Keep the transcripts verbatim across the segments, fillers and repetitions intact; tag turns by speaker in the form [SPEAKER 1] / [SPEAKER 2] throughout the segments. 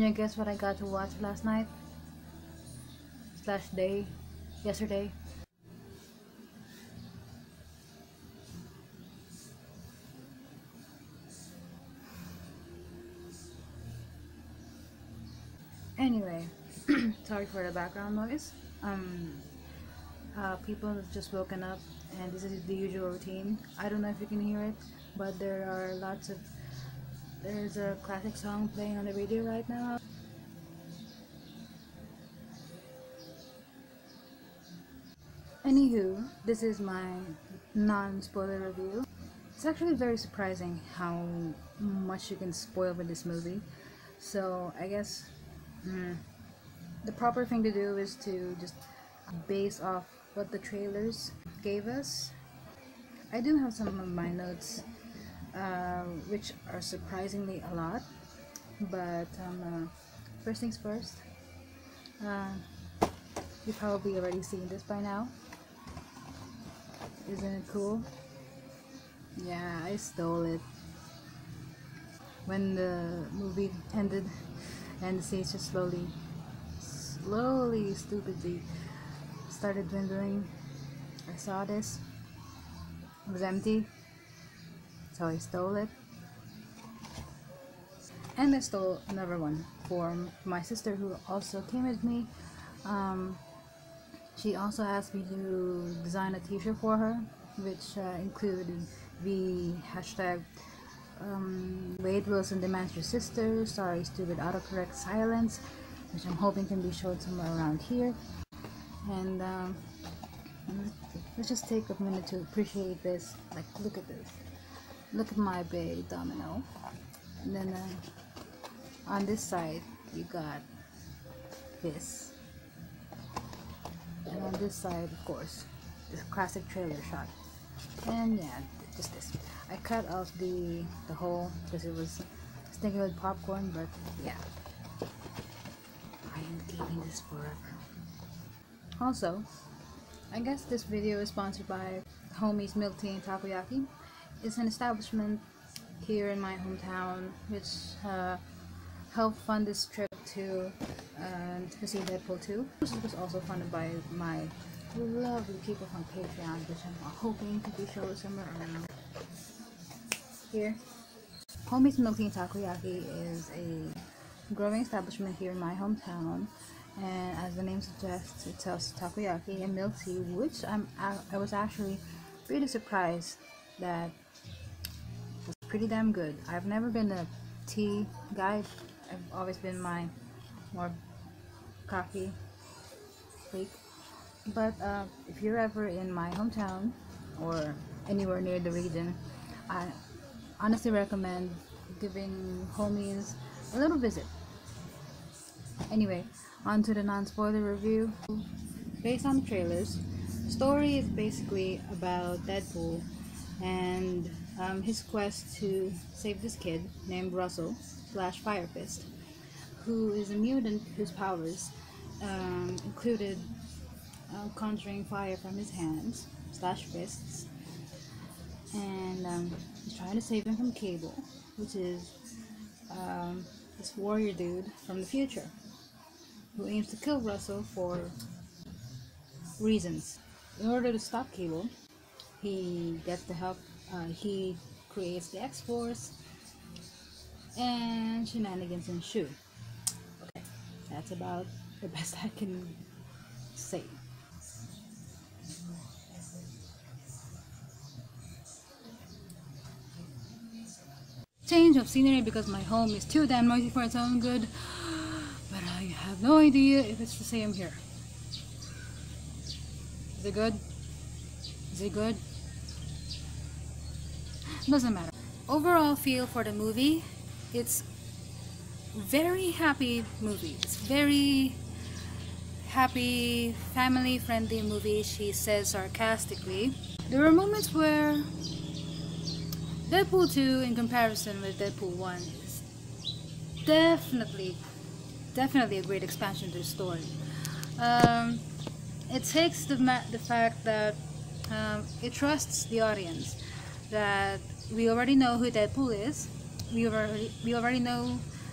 [SPEAKER 1] Can you guess what I got to watch last night? Slash day? Yesterday? Anyway, sorry for the background noise. Um, uh, people have just woken up and this is the usual routine. I don't know if you can hear it, but there are lots of there's a classic song playing on the radio right now. Anywho, this is my non-spoiler review. It's actually very surprising how much you can spoil with this movie. So I guess mm, the proper thing to do is to just base off what the trailers gave us. I do have some of my notes, uh, which are surprisingly a lot, but um, uh, first things first, uh, you've probably already seen this by now. Isn't it cool? Yeah, I stole it. When the movie ended and the stage just slowly, slowly, stupidly started dwindling, I saw this. It was empty, so I stole it. And I stole another one for my sister, who also came with me. Um, she also asked me to design a t-shirt for her, which uh, included the hashtag um, Wade Wilson demands your sister, sorry stupid autocorrect silence, which I'm hoping can be shown somewhere around here. And um, let's just take a minute to appreciate this. Like, look at this. Look at my big domino. And then uh, on this side, you got this. And on this side, of course, this classic trailer shot. And yeah, just this. I cut off the, the hole because it was sticking with popcorn, but yeah. I am keeping this forever. Also, I guess this video is sponsored by Homie's Milk Tea and Takoyaki. It's an establishment here in my hometown which uh, helped fund this trip to, uh, to see Deadpool two. This was also funded by my lovely people from Patreon, which I'm hoping to be shown somewhere around here. Homie's Milk Tea and Takoyaki is a growing establishment here in my hometown. And as the name suggests, it sells takoyaki and milk tea, which I'm I was actually pretty surprised that was pretty damn good. I've never been a tea guy. I've always been my more coffee freak. But uh, if you're ever in my hometown or anywhere near the region, I honestly recommend giving Homies a little visit. Anyway, on to the non-spoiler review. Based on the trailers, the story is basically about Deadpool and um, his quest to save this kid named Russell slash Fire Fist, who is a mutant whose powers um, included uh, conjuring fire from his hands slash fists, and um, he's trying to save him from Cable, which is um, this warrior dude from the future, who aims to kill Russell for reasons. In order to stop Cable, he gets the help, uh, he creates the X-Force, and shenanigans ensue. Okay, that's about the best I can say. Change of scenery because my home is too damn noisy for its own good. But I have no idea if it's the same here. Is it good? Is it good? Doesn't matter. Overall feel for the movie, it's very happy movie. It's very happy, family-friendly movie, she says sarcastically. There were moments where Deadpool two in comparison with Deadpool one is definitely definitely a great expansion to the story. Um, it takes the, the fact that um, it trusts the audience, that we already know who Deadpool is, we already, we already know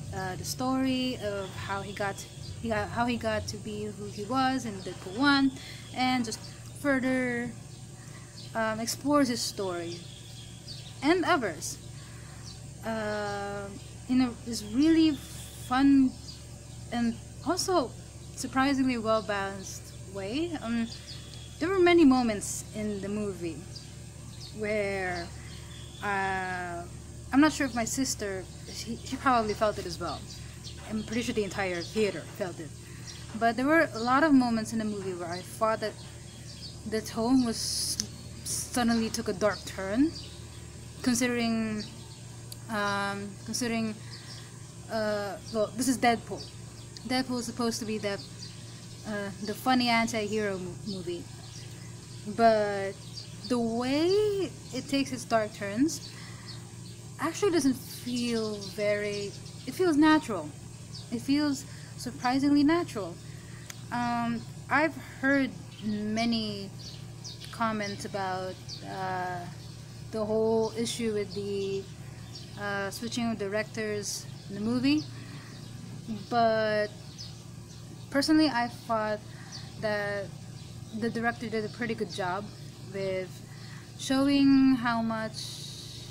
[SPEAKER 1] uh, the story of how he got he got how he got to be who he was in Deadpool one, and just further um, explores his story and others uh, in a this really fun and also surprisingly well balanced way. Um, there were many moments in the movie where uh, I'm not sure if my sister, she, she probably felt it as well. I'm pretty sure the entire theater felt it. But there were a lot of moments in the movie where I thought that the tone was suddenly took a dark turn, considering um, considering uh, well, this is Deadpool. Deadpool is supposed to be the uh, the funny anti-hero mo movie, but the way it takes its dark turns actually doesn't feel very, it feels natural. It feels surprisingly natural. Um, I've heard many comments about uh, the whole issue with the uh, switching of directors in the movie, but personally I thought that the director did a pretty good job with showing how much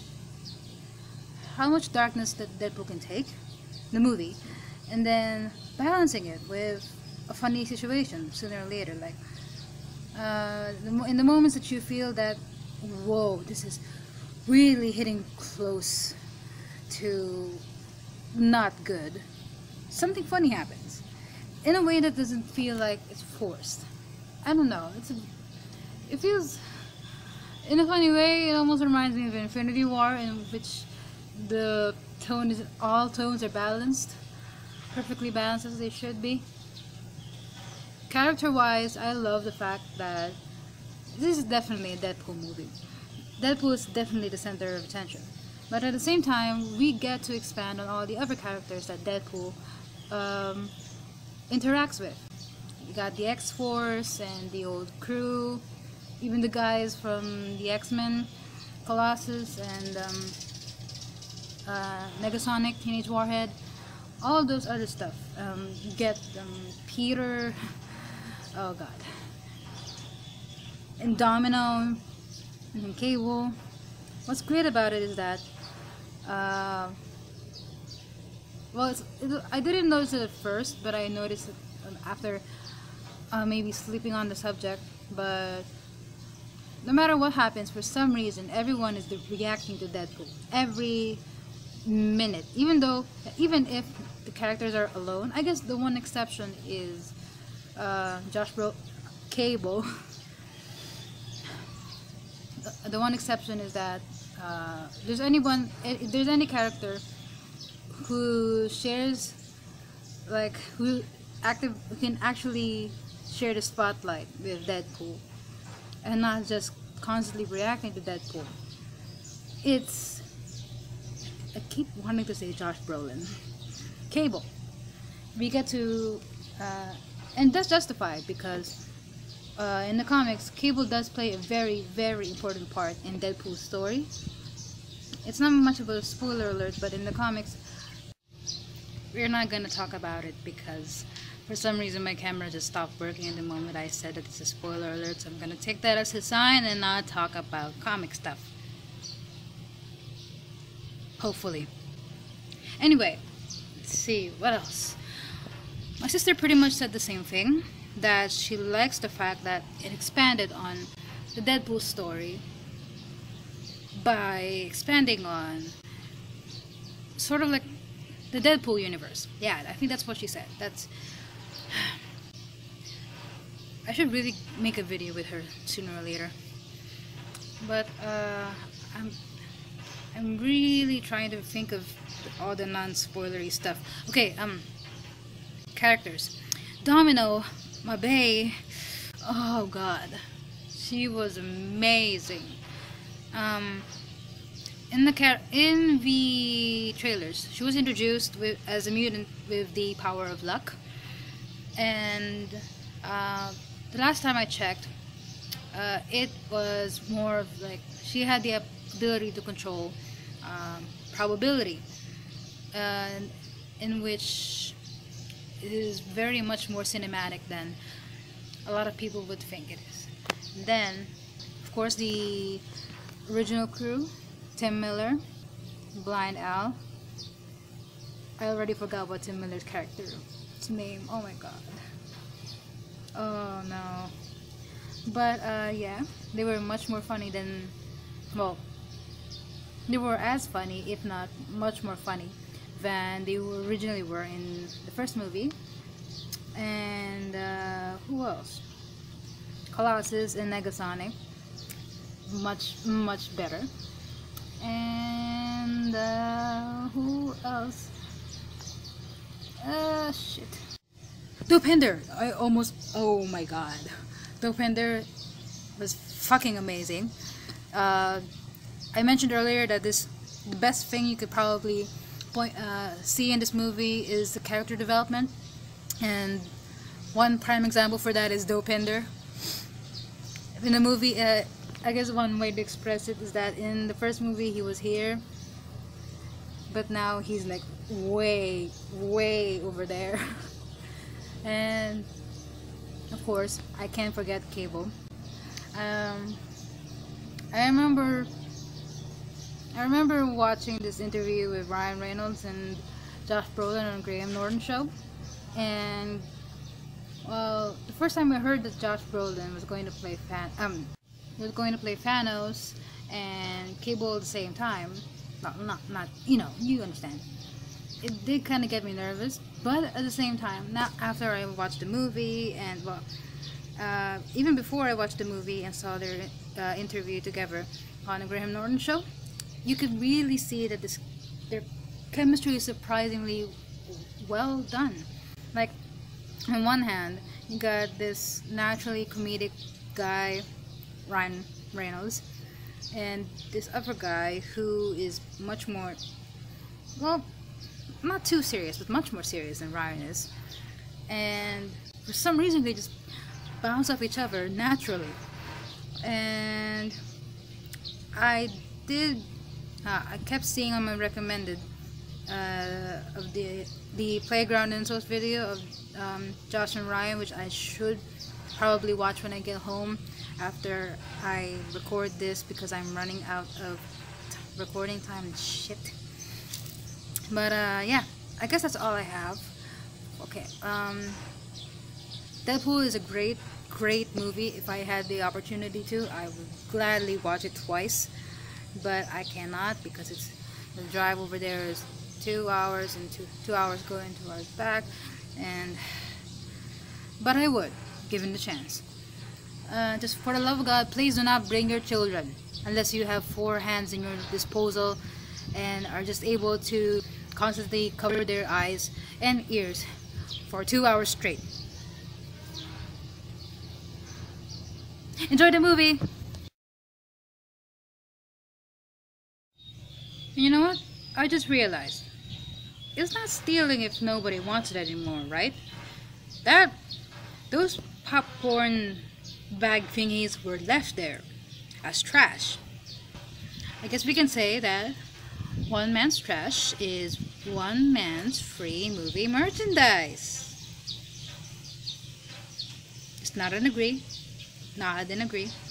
[SPEAKER 1] how much darkness that Deadpool can take, the movie, and then balancing it with a funny situation sooner or later. Like uh, in the moments that you feel that, whoa, this is really hitting close to not good, something funny happens in a way that doesn't feel like it's forced. I don't know. It's a, it feels in a funny way. It almost reminds me of Infinity War, in which the tone is all tones are balanced, perfectly balanced as they should be. Character-wise, I love the fact that this is definitely a Deadpool movie. Deadpool is definitely the center of attention, but at the same time, we get to expand on all the other characters that Deadpool um, interacts with. You got the X-Force and the old crew, even the guys from the X-Men, Colossus and um, uh, Negasonic, Teenage Warhead, all those other stuff. Um, you get um, Peter, oh god, and Domino, and Cable. What's great about it is that, uh, well, it's, it, I didn't notice it at first, but I noticed it after uh, maybe sleeping on the subject. But no matter what happens, for some reason, everyone is reacting to Deadpool every minute, even though even if the characters are alone. I guess the one exception is uh, Josh Bro Cable. the, the one exception is that uh, there's anyone if there's any character who shares, like who active who can actually share the spotlight with Deadpool and not just constantly reacting to Deadpool. It's, I keep wanting to say Josh Brolin. Cable. We get to, uh, and that's justified because uh, in the comics, Cable does play a very, very important part in Deadpool's story. It's not much of a spoiler alert, but in the comics, we're not going to talk about it because for some reason my camera just stopped working at the moment I said that it's a spoiler alert, so I'm going to take that as a sign and not talk about comic stuff. Hopefully. Anyway, let's see, what else? My sister pretty much said the same thing, that she likes the fact that it expanded on the Deadpool story by expanding on sort of like the Deadpool universe. Yeah, I think that's what she said. That's I should really make a video with her sooner or later. But uh, I'm I'm really trying to think of all the non-spoilery stuff. Okay, um, characters. Domino, my bae. Oh God, she was amazing. Um, in the car in the trailers, she was introduced with as a mutant with the power of luck, and uh, the last time I checked, uh, it was more of like she had the ability to control um, probability. Uh, in which it is very much more cinematic than a lot of people would think it is. And then, of course, the original crew, Tim Miller, Blind Al. I already forgot what Tim Miller's character's name. Oh my god. Oh no. But uh, yeah, they were much more funny than, well, they were as funny, if not much more funny, than they originally were in the first movie. And uh, who else? Colossus and Negasonic, much much better. And uh, who else? Uh, shit. Dopinder! I almost, oh my god. Dopinder was fucking amazing. Uh, I mentioned earlier that this the best thing you could probably point uh, see in this movie is the character development, and one prime example for that is Dopinder. In the movie, uh, I guess one way to express it is that in the first movie he was here, but now he's like way, way over there. And of course, I can't forget Cable. Um, I remember, I remember watching this interview with Ryan Reynolds and Josh Brolin on Graham Norton show, and well, the first time I heard that Josh Brolin was going to play Fan, um, was going to play Thanos and Cable at the same time. Not, not, not, you know, you understand. It did kind of get me nervous, but at the same time, not after I watched the movie, and well, uh, even before I watched the movie and saw their uh, interview together on the Graham Norton show, you could really see that this their chemistry is surprisingly well done. Like, on one hand, you got this naturally comedic guy, Ryan Reynolds, and this other guy who is much more, well, not too serious, but much more serious than Ryan is. And for some reason, they just bounce off each other naturally. And I did, uh, I kept seeing on my recommended uh, of the the Playground Insults video of um, Josh and Ryan, which I should probably watch when I get home after I record this, because I'm running out of t recording time and shit. But uh, yeah, I guess that's all I have. Okay, um, Deadpool is a great, great movie. If I had the opportunity to, I would gladly watch it twice, but I cannot, because it's the drive over there is two hours and two two hours going, two hours back, and but I would, given the chance. Uh, just for the love of God, please do not bring your children unless you have four hands in your disposal and are just able to constantly cover their eyes and ears for two hours straight. Enjoy the movie! You know what? I just realized, it's not stealing if nobody wants it anymore, right? That, those popcorn bag thingies were left there as trash. I guess we can say that one man's trash is one man's free movie merchandise. It's not an agree. No, I didn't agree.